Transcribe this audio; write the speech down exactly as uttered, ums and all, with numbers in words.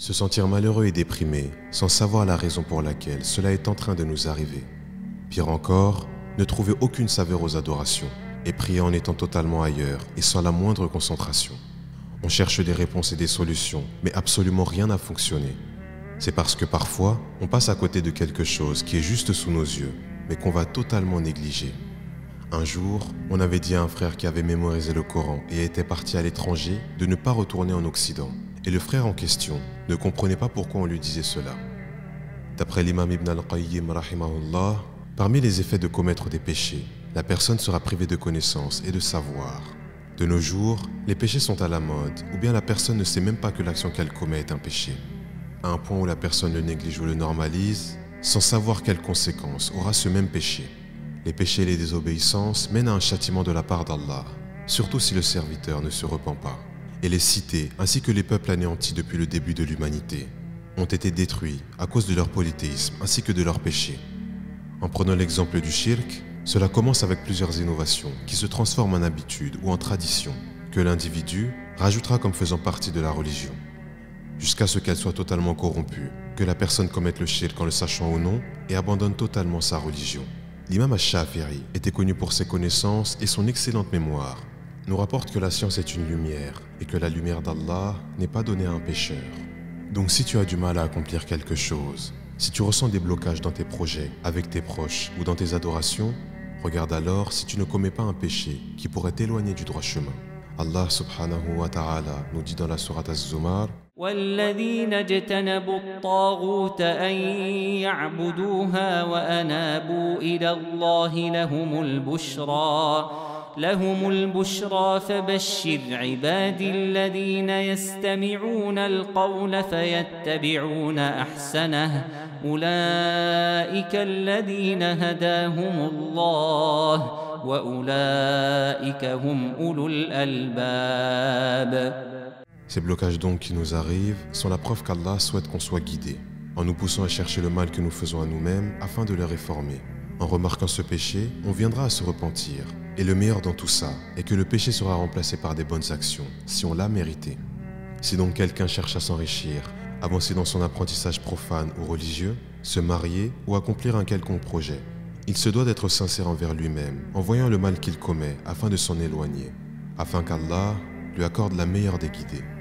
Se sentir malheureux et déprimé, sans savoir la raison pour laquelle cela est en train de nous arriver. Pire encore, ne trouver aucune saveur aux adorations, et prier en étant totalement ailleurs et sans la moindre concentration. On cherche des réponses et des solutions, mais absolument rien n'a fonctionné. C'est parce que parfois, on passe à côté de quelque chose qui est juste sous nos yeux, mais qu'on va totalement négliger. Un jour, on avait dit à un frère qui avait mémorisé le Coran et était parti à l'étranger de ne pas retourner en Occident. Et le frère en question ne comprenait pas pourquoi on lui disait cela. D'après l'imam Ibn al-Qayyim rahimahullah, parmi les effets de commettre des péchés, la personne sera privée de connaissances et de savoir. De nos jours, les péchés sont à la mode, ou bien la personne ne sait même pas que l'action qu'elle commet est un péché. À un point où la personne le néglige ou le normalise, sans savoir quelles conséquences aura ce même péché. Les péchés et les désobéissances mènent à un châtiment de la part d'Allah, surtout si le serviteur ne se repent pas. Et les cités, ainsi que les peuples anéantis depuis le début de l'humanité, ont été détruits à cause de leur polythéisme ainsi que de leurs péchés. En prenant l'exemple du shirk, cela commence avec plusieurs innovations qui se transforment en habitudes ou en traditions que l'individu rajoutera comme faisant partie de la religion, jusqu'à ce qu'elle soit totalement corrompue, que la personne commette le shirk en le sachant ou non et abandonne totalement sa religion. L'imam Ash-Shafi'i était connu pour ses connaissances et son excellente mémoire, nous rapporte que la science est une lumière et que la lumière d'Allah n'est pas donnée à un pécheur. Donc si tu as du mal à accomplir quelque chose, si tu ressens des blocages dans tes projets, avec tes proches ou dans tes adorations, regarde alors si tu ne commets pas un péché qui pourrait t'éloigner du droit chemin. Allah subhanahu wa ta'ala nous dit dans la sourate Az-Zumar: والذين اجتنبوا الطاغوت أن يعبدوها وأنابوا إلى الله لهم البشرى لهم البشرى فبشر عبادي الذين يستمعون القول فيتبعون أحسنه أولئك الذين هداهم الله وأولئك هم أولو الألباب. Ces blocages donc qui nous arrivent sont la preuve qu'Allah souhaite qu'on soit guidé, en nous poussant à chercher le mal que nous faisons à nous-mêmes afin de le réformer. En remarquant ce péché, on viendra à se repentir. Et le meilleur dans tout ça est que le péché sera remplacé par des bonnes actions, si on l'a mérité. Si donc quelqu'un cherche à s'enrichir, avancer dans son apprentissage profane ou religieux, se marier ou accomplir un quelconque projet, il se doit d'être sincère envers lui-même, en voyant le mal qu'il commet afin de s'en éloigner, afin qu'Allah lui accorde la meilleure des guidées.